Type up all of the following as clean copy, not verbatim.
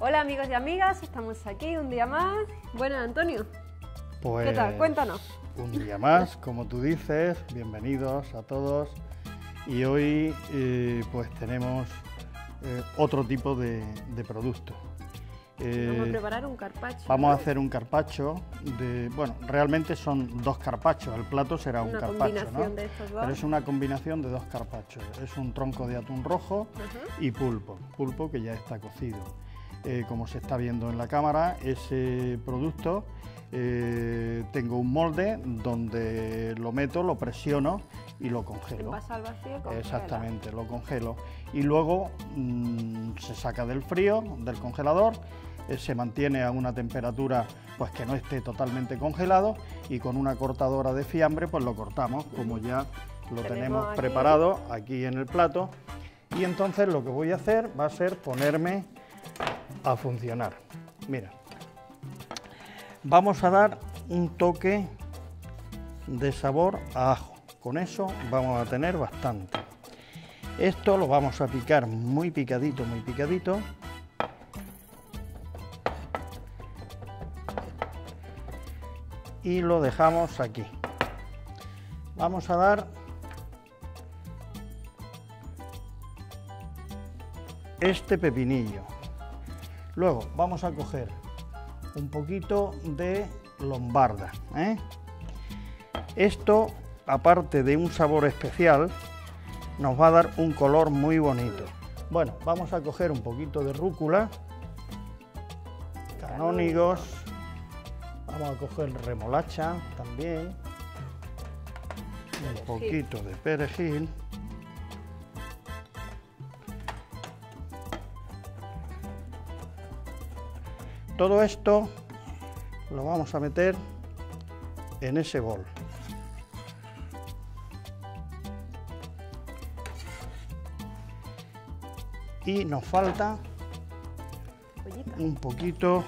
Hola amigos y amigas, estamos aquí un día más. Bueno, Antonio, Pues, ¿qué tal? Cuéntanos. Un día más, como tú dices, bienvenidos a todos. Y hoy pues tenemos otro tipo de producto. Vamos a preparar un carpaccio. Vamos a hacer un carpaccio de... Bueno, realmente son dos carpaccios, el plato será un carpaccio, ¿no? De estos dos. Pero es una combinación de dos carpaccios. Es un tronco de atún rojo y pulpo que ya está cocido. Como se está viendo en la cámara, ese producto tengo un molde donde lo meto, lo presiono y lo congelo. Pasa al vacío, congela. Exactamente, lo congelo. Y luego se saca del frío, del congelador, se mantiene a una temperatura pues que no esté totalmente congelado, y con una cortadora de fiambre pues lo cortamos, como ya lo tenemos aquí preparado aquí en el plato. Y entonces lo que voy a hacer va a ser ponerme a funcionar. Mira, vamos a dar un toque de sabor a ajo. Con eso vamos a tener bastante. Esto lo vamos a picar muy picadito, muy picadito. Y lo dejamos aquí. Vamos a dar este pepinillo. Luego vamos a coger un poquito de lombarda, Esto, aparte de un sabor especial, nos va a dar un color muy bonito. Bueno, vamos a coger un poquito de rúcula, canónigos, vamos a coger remolacha también, un poquito de perejil. Todo esto lo vamos a meter en ese bol. Y nos falta un poquito,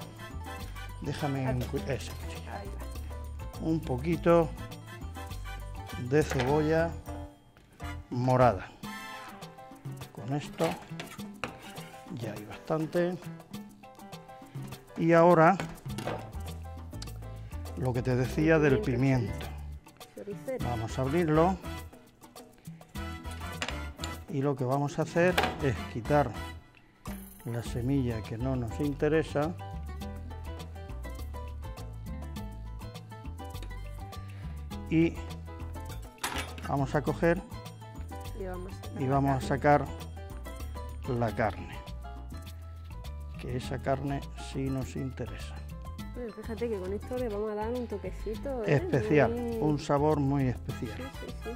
un poquito de cebolla morada. Con esto ya hay bastante. Y ahora lo que te decía del pimiento. Vamos a abrirlo. Y lo que vamos a hacer es quitar la semilla que no nos interesa. Y vamos a coger y vamos a sacar la carne. Que esa carne sí nos interesa. Bueno, fíjate que con esto le vamos a dar un toquecito especial, un sabor muy especial. Sí.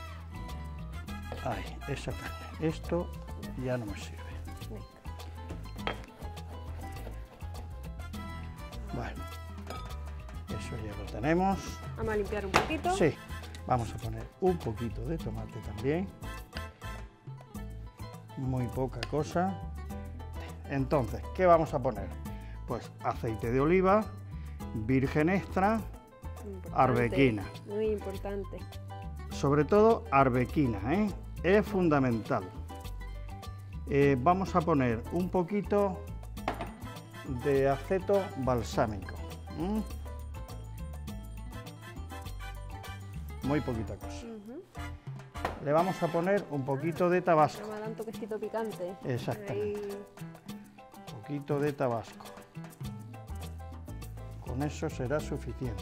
Ahí, esa carne. Esto ya no me sirve. Bueno, eso ya lo tenemos. Vamos a limpiar un poquito. Sí, vamos a poner un poquito de tomate también. Muy poca cosa. Entonces, ¿qué vamos a poner? Pues aceite de oliva, virgen extra, arbequina. Muy importante. Sobre todo arbequina, es fundamental. Vamos a poner un poquito de aceto balsámico. Muy poquita cosa. Le vamos a poner un poquito de tabasco. Vamos a dar un toquecito picante. Exactamente. Un poquito de tabasco. Con eso será suficiente.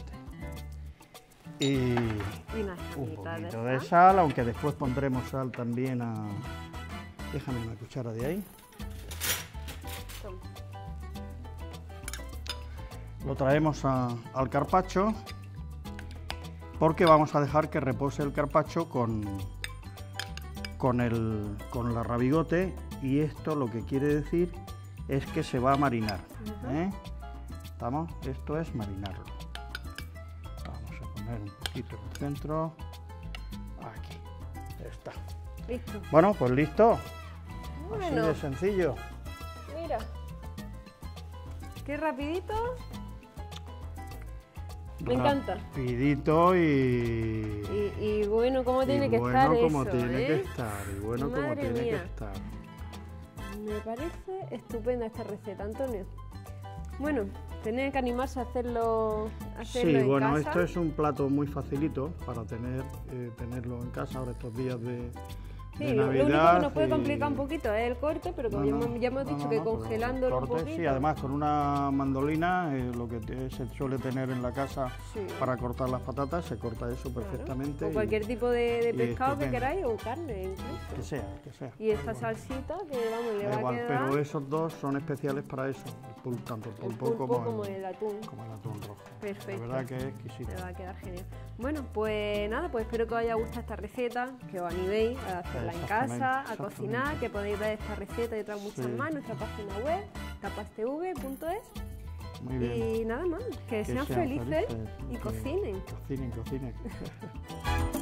Y un poquito de sal, aunque después pondremos sal también a... Déjame una cuchara de ahí. Toma. Lo traemos al carpaccio, porque vamos a dejar que repose el carpaccio con la ravigote, y esto lo que quiere decir es que se va a marinar. ¿Estamos? Esto es marinarlo. Vamos a poner un poquito en el centro. Aquí. Ya está. Listo. Bueno, pues listo. Bueno. Así de sencillo. Mira. Qué rapidito. Me encanta. Rapidito y bueno, como tiene que estar eso, tiene que estar, y bueno como tiene que estar. Me parece estupenda esta receta, Antonio. Bueno, tenéis que animarse a hacerlo Sí, en bueno, casa. esto es un plato muy facilito para tenerlo en casa ahora estos días de Sí, Navidad. lo único que nos puede y- complicar un poquito es el corte, pero como ya hemos dicho que pero congelándolo un cortes, poquito. sí, además con una mandolina, lo que se suele tener en la casa Sí. para cortar las patatas, se corta eso Claro. perfectamente. O cualquier tipo de y pescado que estupendo. queráis, o carne incluso. Que sea. Y esta salsita que vamos, le Da va a igual, quedar pero esos dos son especiales para eso, tanto el el pulpo, pulpo como el atún. rojo. Perfecto. La verdad que es exquisito. Me va a quedar genial. Bueno, pues nada, pues espero que os haya gustado esta receta, que os animéis a hacerla en casa, a cocinar, que podéis ver esta receta y otras muchas Sí. más en nuestra página web, tapastv.es. Muy bien. Y nada más, que sean felices y que cocinen. Cocinen.